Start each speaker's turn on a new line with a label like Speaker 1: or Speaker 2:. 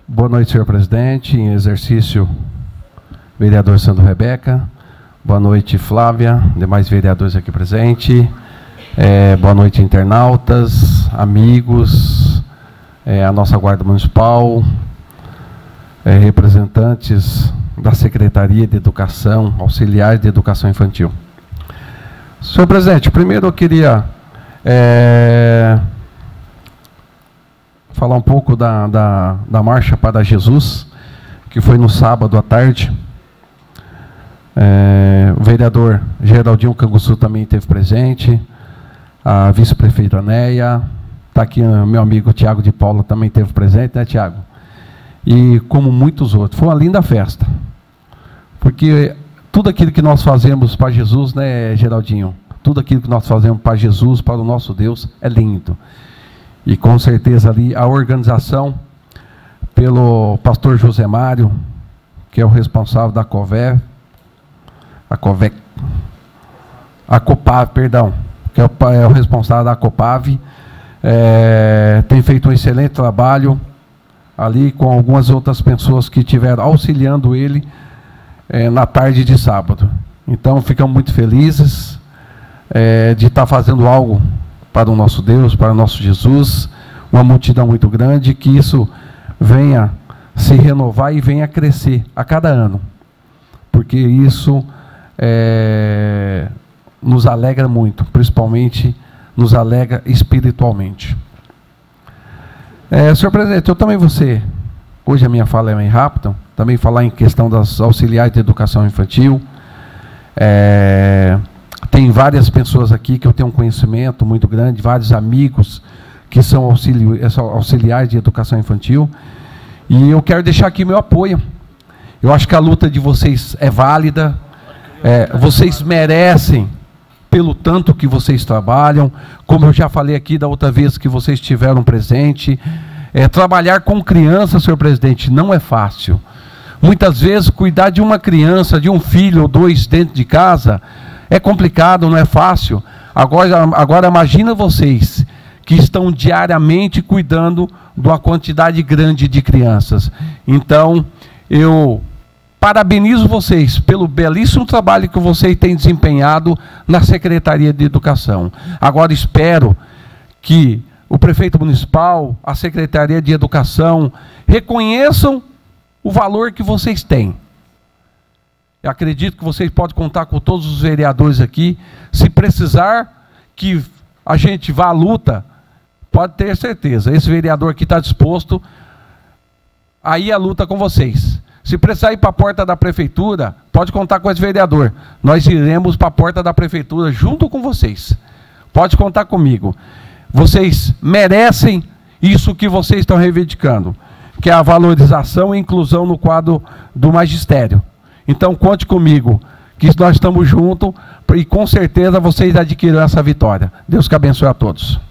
Speaker 1: Boa noite, senhor presidente. Em exercício, vereador Sandro Rebeca. Boa noite, Flávia, demais vereadores aqui presentes. Boa noite, internautas, amigos, a nossa Guarda Municipal, representantes da Secretaria de Educação, auxiliares de Educação Infantil. Senhor presidente, primeiro eu queria falar um pouco da Marcha para Jesus, que foi no sábado à tarde. O vereador Geraldinho Canguçu também esteve presente, a vice-prefeita Neia, está aqui o meu amigo Tiago de Paula também esteve presente, né, Tiago? E como muitos outros. Foi uma linda festa, porque tudo aquilo que nós fazemos para Jesus, né, Geraldinho? Tudo aquilo que nós fazemos para Jesus, para o nosso Deus, é lindo. E com certeza ali a organização pelo pastor José Mário, que é o responsável da Copav, perdão, que é o responsável da Copav, tem feito um excelente trabalho ali com algumas outras pessoas que estiveram auxiliando ele na tarde de sábado. Então ficamos muito felizes de estar fazendo algo para o nosso Deus, para o nosso Jesus, uma multidão muito grande, que isso venha se renovar e venha crescer a cada ano, porque isso nos alegra muito, principalmente nos alegra espiritualmente. Senhor presidente, eu também hoje a minha fala é bem rápida, também falar em questão das auxiliares de educação infantil. Tem várias pessoas aqui que eu tenho um conhecimento muito grande, vários amigos que são auxiliares de educação infantil, e eu quero deixar aqui meu apoio. Eu acho que a luta de vocês é válida, vocês merecem pelo tanto que vocês trabalham, como eu já falei aqui da outra vez que vocês estiveram presente. Trabalhar com criança, senhor presidente, não é fácil. Muitas vezes cuidar de uma criança, de um filho ou dois dentro de casa, é complicado, não é fácil. Agora imagina vocês que estão diariamente cuidando de uma quantidade grande de crianças. Então, eu parabenizo vocês pelo belíssimo trabalho que vocês têm desempenhado na Secretaria de Educação. Agora espero que o prefeito municipal, a Secretaria de Educação, reconheçam o valor que vocês têm. Eu acredito que vocês podem contar com todos os vereadores aqui. Se precisar que a gente vá à luta, pode ter certeza. Esse vereador aqui está disposto a ir à luta com vocês. Se precisar ir para a porta da prefeitura, pode contar com esse vereador. Nós iremos para a porta da prefeitura junto com vocês. Pode contar comigo. Vocês merecem isso que vocês estão reivindicando, que é a valorização e inclusão no quadro do magistério. Então, conte comigo, que nós estamos juntos e com certeza vocês adquirem essa vitória. Deus que abençoe a todos.